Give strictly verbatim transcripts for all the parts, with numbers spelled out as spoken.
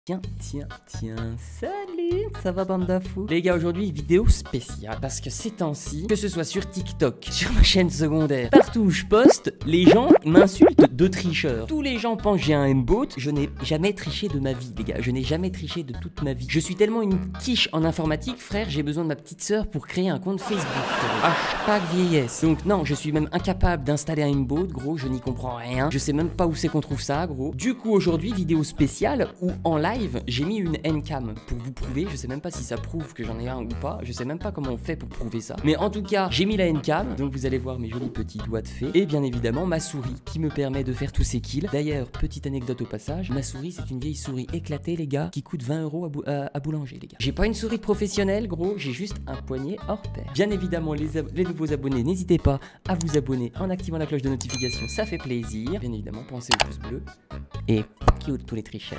Tiens, tiens, tiens, salut, ça va bande d'afous? Les gars, aujourd'hui, vidéo spéciale, parce que ces temps-ci, que ce soit sur TikTok, sur ma chaîne secondaire, partout où je poste, les gens m'insultent de tricheur. Tous les gens pensent que j'ai un aimbot, je n'ai jamais triché de ma vie, les gars, je n'ai jamais triché de toute ma vie. Je suis tellement une quiche en informatique, frère, j'ai besoin de ma petite sœur pour créer un compte Facebook. Hashtag vieillesse. Donc non, je suis même incapable d'installer un aimbot, gros, je n'y comprends rien, je sais même pas où c'est qu'on trouve ça, gros. Du coup, aujourd'hui, vidéo spéciale, où en live, j'ai mis une N-cam pour vous prouver, je sais même pas si ça prouve que j'en ai un ou pas, je sais même pas comment on fait pour prouver ça. Mais en tout cas, j'ai mis la N-cam, donc vous allez voir mes jolis petits doigts de fée, et bien évidemment ma souris qui me permet de faire tous ces kills. D'ailleurs, petite anecdote au passage, ma souris c'est une vieille souris éclatée les gars, qui coûte vingt euros à, bou à, à boulanger les gars. J'ai pas une souris professionnelle gros, j'ai juste un poignet hors pair. Bien évidemment les, les nouveaux abonnés, n'hésitez pas à vous abonner en activant la cloche de notification, ça fait plaisir. Bien évidemment, pensez au pouce bleu, et cute tous les tricheurs.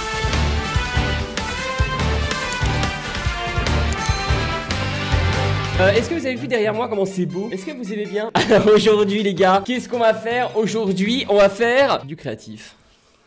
Euh, Est-ce que vous avez vu derrière moi comment c'est beau? Est-ce que vous aimez bien? Alors aujourd'hui les gars, qu'est-ce qu'on va faire? Aujourd'hui on va faire du créatif.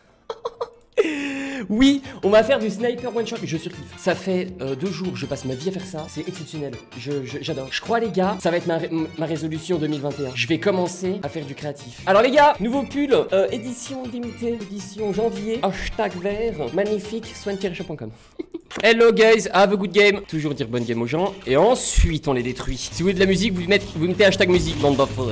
Oui, on va faire du sniper one shot, je surkiffe. Ça fait euh, deux jours, je passe ma vie à faire ça, c'est exceptionnel, j'adore. Je, je, je crois les gars, ça va être ma, ré ma résolution deux mille vingt et un. Je vais commencer à faire du créatif. Alors les gars, nouveau pull, euh, édition limitée, édition janvier, hashtag vert, magnifique, swan tiret shop point com. Hello guys, have a good game. Toujours dire bonne game aux gens, et ensuite on les détruit. Si vous voulez de la musique, vous mettez, vous mettez hashtag musique, bande d'enfants.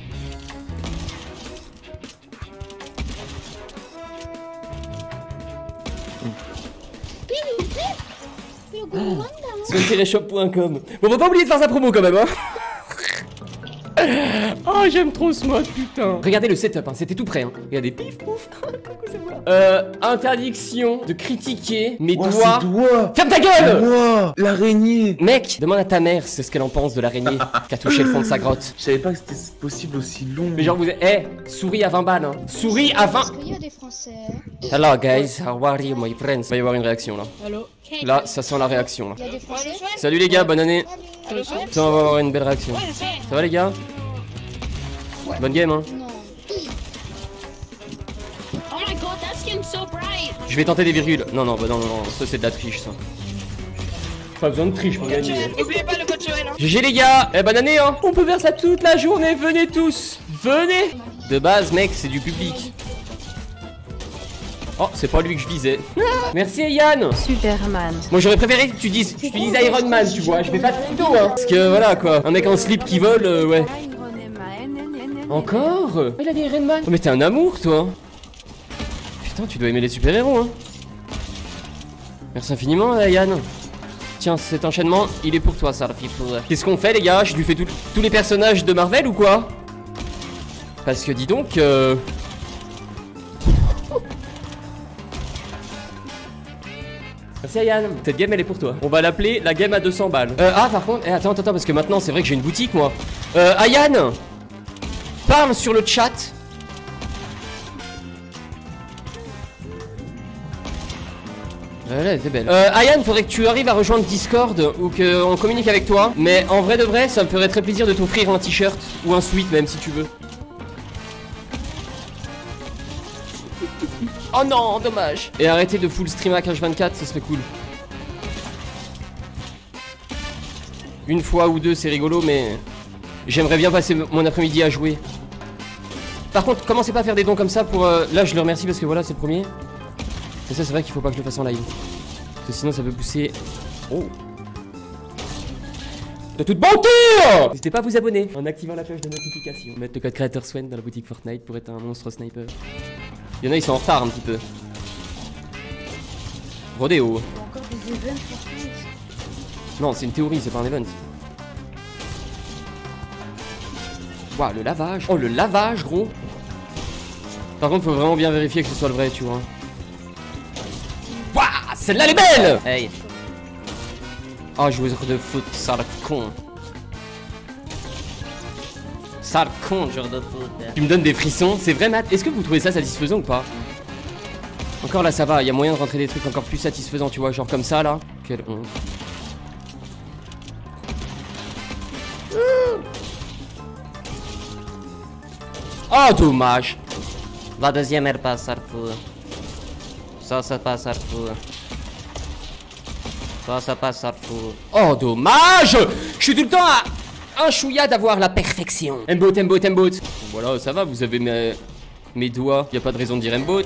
swan tiret shop point com. Bon, faut pas oublier de faire sa promo quand même, hein. Oh, j'aime trop ce mode, putain. Regardez le setup, hein, c'était tout prêt. Hein. Regardez, pif pouf. euh, interdiction de critiquer mes oh, doigts. doigts. Ferme ta gueule. Wow, l'araignée. Mec, demande à ta mère c'est ce qu'elle en pense de l'araignée qui a touché le fond de sa grotte. Je savais pas que c'était possible aussi long. Mais genre vous êtes... Eh, hey, souris à vingt balles, hein. Souris à vingt... Est-ce qu'il y a des Français? Hello guys, how are you my friends? Il va y avoir une réaction là. Allô. Là, ça sent la réaction là. Il y a des Français? Salut les gars, bonne année. Salut. Ça, on va avoir une belle réaction. Ça va les gars? Bonne game hein. Non. Oh my god, that skin's so bright. Je vais tenter des virgules. Non, non, bah non, non, non, ça c'est de la triche ça. Pas besoin de triche pour gagner. N'oubliez pas le code Joël, hein. G G les gars, eh bonne année hein. On peut faire ça toute la journée, venez tous. Venez. De base mec, c'est du public. Oh, c'est pas lui que je visais. Merci Yann. Superman. Moi j'aurais préféré que tu dises, tu dises Iron Man, tu vois. Je fais pas de photo hein. Parce que voilà quoi, un mec en slip qui vole, euh, ouais. Encore? Il a dit Iron Man. Oh, mais t'es un amour toi. Putain, tu dois aimer les super-héros hein. Merci infiniment Yann. Tiens, cet enchaînement, il est pour toi ça. Qu'est-ce qu'on fait les gars? Je lui fais tout, tous les personnages de Marvel ou quoi? Parce que dis donc euh... Merci Yann. Cette game elle est pour toi. On va l'appeler la game à deux cents balles. Euh, ah par contre, eh, attends, attends, attends, parce que maintenant c'est vrai que j'ai une boutique moi. Euh, Yann, parle sur le chat. Ouais, c'est belle. Euh, Ayane, faudrait que tu arrives à rejoindre Discord ou qu'on communique avec toi. Mais en vrai de vrai, ça me ferait très plaisir de t'offrir un t-shirt ou un sweat même si tu veux. Oh non, dommage. Et arrêtez de full stream à H vingt-quatre, ça serait cool. Une fois ou deux, c'est rigolo, mais j'aimerais bien passer mon après-midi à jouer. Par contre, commencez pas à faire des dons comme ça pour... Euh... Là, je le remercie parce que voilà, c'est le premier. Et ça, c'est vrai qu'il faut pas que je le fasse en live. Parce que sinon, ça peut pousser... Oh. De toute bonté. N'hésitez pas à vous abonner en activant la cloche de notification. Mettre le code créateur Swen dans la boutique Fortnite pour être un monstre sniper. Il y en a, ils sont en retard un petit peu. Rodéo. Encore des events Fortnite. Non, c'est une théorie, c'est pas un event. Waouh, le lavage. Oh, le lavage, gros. Par contre, faut vraiment bien vérifier que ce soit le vrai, tu vois. Waouh, celle-là, elle est belle. Hey. Oh, joueur de foot, sale con. Sale con, joueur de foot. Tu me donnes des frissons, c'est vrai, Matt. Est-ce que vous trouvez ça satisfaisant ou pas? Encore là, ça va, il y a moyen de rentrer des trucs encore plus satisfaisants, tu vois, genre comme ça, là. Quelle honte. Oh, dommage. La deuxième, elle passe, ça. Ça, ça passe à fou. Ça, ça passe à fou. Oh, dommage. Je suis tout le temps à un chouïa d'avoir la perfection. Aimbot, aimbot, aimbot. Voilà, ça va, vous avez mes, mes doigts. Y a pas de raison de dire aimbot.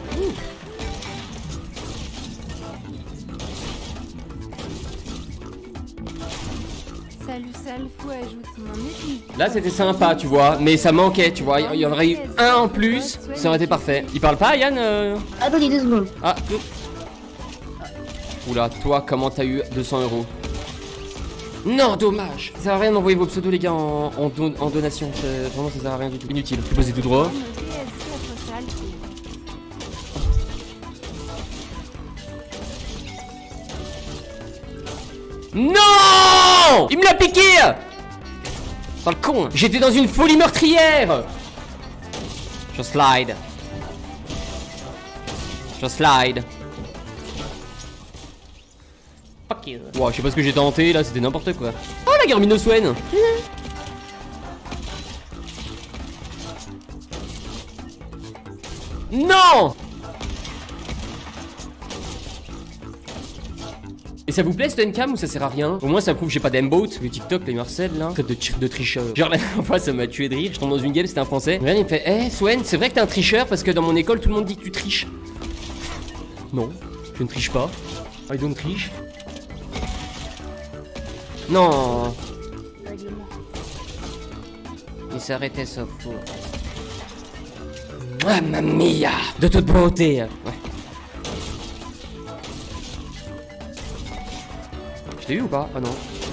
Salut Salfou, ajoute mon équipe. Là c'était sympa tu vois, mais ça manquait tu vois, il y en aurait eu un en plus, ça aurait été parfait. Il parle pas Yann euh... Attendez deux secondes. Ah, deux. Oula, toi comment t'as eu deux cents euros? Non, dommage. Ça sert à rien d'envoyer vos pseudos les gars en, en, don en donation, vraiment ça sert à rien du tout. Inutile, je posez tout droit. Non! Il me l'a piqué! Sale con! J'étais dans une folie meurtrière! Je slide. Je slide. Fuck you. Wow, je sais pas ce que j'ai tenté là, c'était n'importe quoi. Oh la Garmin Swen! Non! Et ça vous plaît ce N-Cam ou ça sert à rien? Au moins ça prouve que j'ai pas d'aimbot. Le TikTok, les Marcel là. Traite de, de tricheur. Genre la dernière fois ça m'a tué de rire. Je tombe dans une game, c'était un français. Regarde, il me fait eh hey, Swen, c'est vrai que t'es un tricheur parce que dans mon école tout le monde dit que tu triches. Non, je ne triche pas. I don't triche. Non. Il s'est arrêté sauf fou. Mamma mia! De toute beauté. Ouais. T'as eu ou pas? Ah non.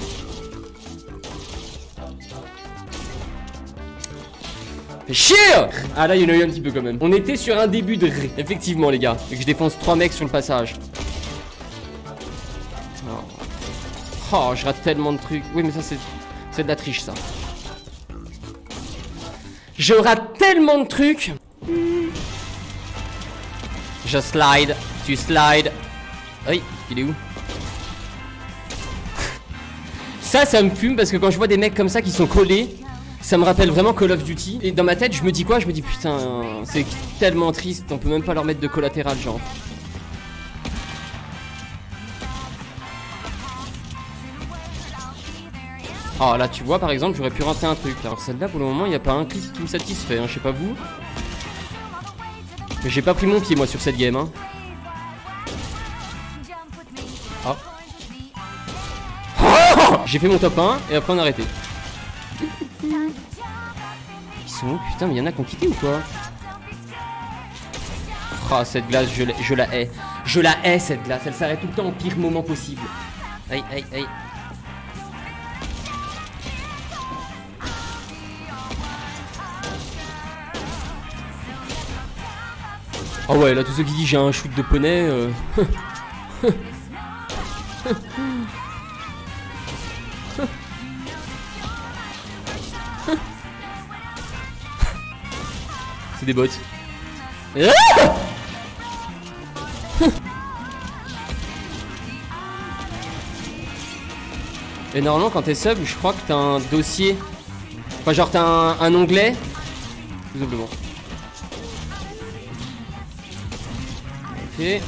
Fais chier! Ah là il y en a eu un petit peu quand même. On était sur un début de ré. Effectivement les gars. Et que je défonce trois mecs sur le passage. Oh, oh je rate tellement de trucs. Oui mais ça c'est c'est de la triche ça. Je rate tellement de trucs. Je slide. Tu slide. Oui, il est où? Ça, ça me fume parce que quand je vois des mecs comme ça qui sont collés, ça me rappelle vraiment Call of Duty. Et dans ma tête, je me dis quoi? Je me dis putain, c'est tellement triste, on peut même pas leur mettre de collatéral, genre. Oh là, tu vois, par exemple, j'aurais pu rentrer un truc. Alors celle-là, pour le moment, il n'y a pas un clic qui me satisfait, hein, je sais pas vous. Mais j'ai pas pris mon pied, moi, sur cette game, hein. Ah. J'ai fait mon top un et après on a arrêté. Ils sont où putain, mais y'en a qui ont quitté ou quoi? Ah oh, cette glace je, je la hais. Je la hais cette glace, elle s'arrête tout le temps au pire moment possible. Aïe aïe aïe. Oh ouais là tous ceux qui disent j'ai un shoot de poney euh... C'est des bots. Et normalement quand t'es sub, je crois que t'as un dossier. Enfin genre t'as un, un onglet. Tout simplement. Ok.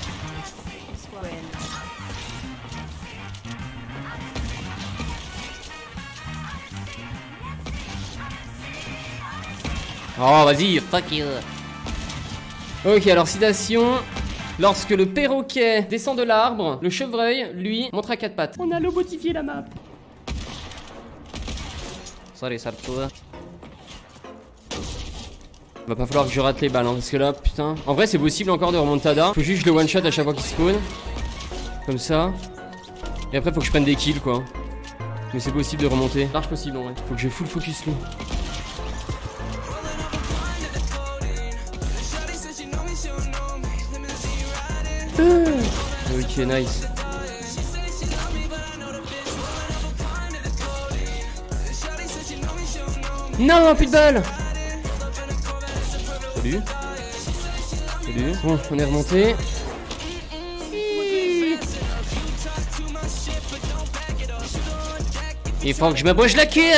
Oh vas-y, fuck you. Ok alors citation. Lorsque le perroquet descend de l'arbre, le chevreuil, lui, montre à quatre pattes. On a lobotifié la map. Sorry, ça retrouve. Va pas falloir que je rate les balles hein, parce que là putain. En vrai c'est possible encore de remontada. Faut juste que je le one shot à chaque fois qu'il spawn. Comme ça. Et après faut que je prenne des kills quoi. Mais c'est possible de remonter. Large possible en vrai. Faut que je full focus lui. Ok, nice. Non, plus de balles. Salut. Salut. Bon, on est remonté. Il faut que je m'abroche la queue.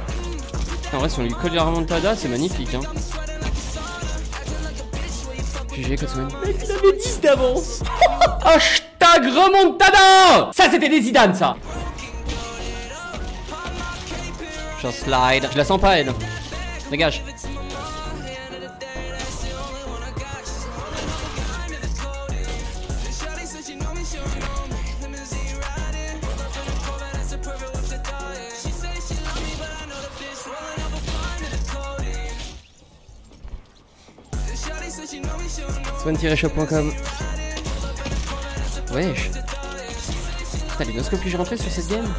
En vrai, si on lui colle la remontada, c'est magnifique. Hein. G G, Kotsuen. Mec, il avait dix d'avance. Hashtag remontada. Ça, c'était des Zidane, ça. Je slide. Je la sens pas, elle. Dégage. swan-shop point com. Wesh. Putain, les noscopes que j'ai rentrés sur cette game.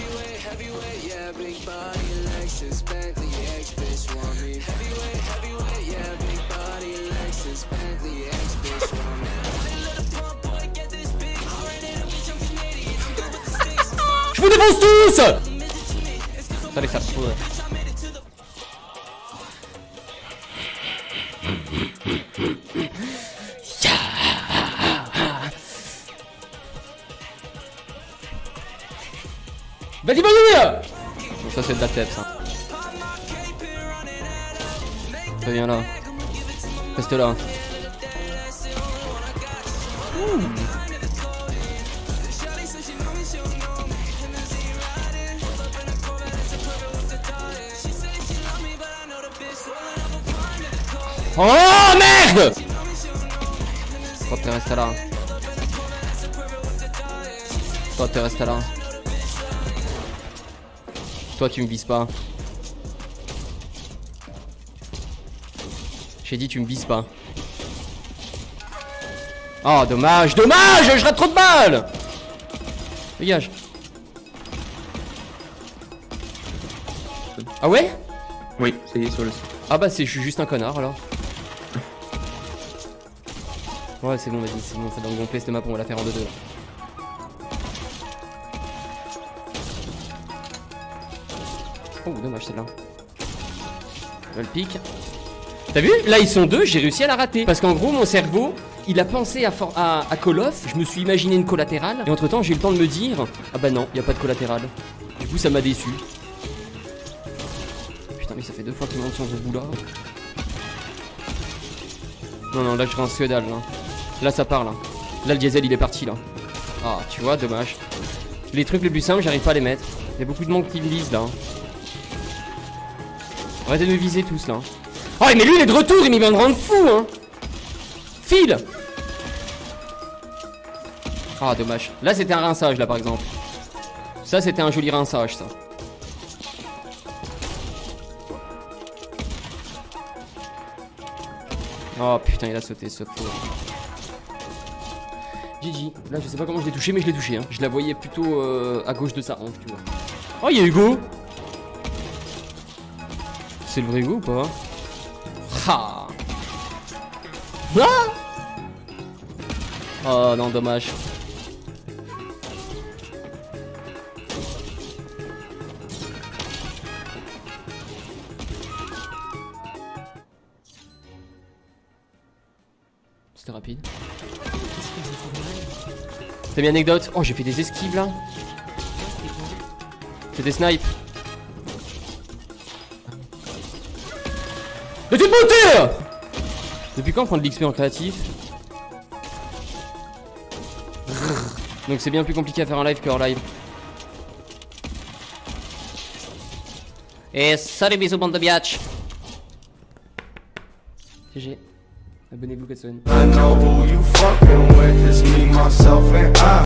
Je vous défonce tous. Allez, ça se trouve. Vas-y, vas-y. Bon, ça c'est de la tête, ça. Ça vient là. Reste là. Ouh. Oh merde. Toi tu restes là. Toi tu restes là. Toi tu me vises pas. J'ai dit tu me vises pas. Oh dommage, dommage. Je rate trop de balles. Dégage. Ah ouais? Oui, ça y est, sur le site. Ah bah c'est, je suis juste un connard alors. Ouais c'est bon, vas-y, c'est bon, ça donne gonfler cette map, on va la faire en deux deux. Oh dommage celle-là. Le pic. T'as vu? Là ils sont deux, j'ai réussi à la rater. Parce qu'en gros mon cerveau, il a pensé à, for à, à Call of, je me suis imaginé une collatérale. Et entre temps j'ai eu le temps de me dire, ah bah non, y a pas de collatérale. Du coup ça m'a déçu. Putain mais ça fait deux fois qu'il monte sur ce bout là. Non non là je rince que dalle là. Là ça part là. Là le diesel il est parti là. Ah tu vois dommage. Les trucs les plus simples j'arrive pas à les mettre. Il y a beaucoup de monde qui me visent là. Arrêtez de me viser tous là. Oh mais lui il est de retour, il va me rendre fou hein. File. Ah dommage. Là c'était un rinçage là par exemple. Ça c'était un joli rinçage ça. Oh putain il a sauté ce faux. G G. Là je sais pas comment je l'ai touché mais je l'ai touché hein. Je la voyais plutôt euh, à gauche de sa hanche tu vois. Oh il y a Hugo. C'est le vrai Hugo ou pas? Ah. Ah. Oh non dommage. C'était rapide. T'as mis anecdote? Oh j'ai fait des esquives là. C'est des snipes. De toute beauté. Depuis quand prendre de l'X P en créatif? Donc c'est bien plus compliqué à faire en live que hors live. Et salut bisous bande de biatch. G G. Abonnez-vous Kotsuen.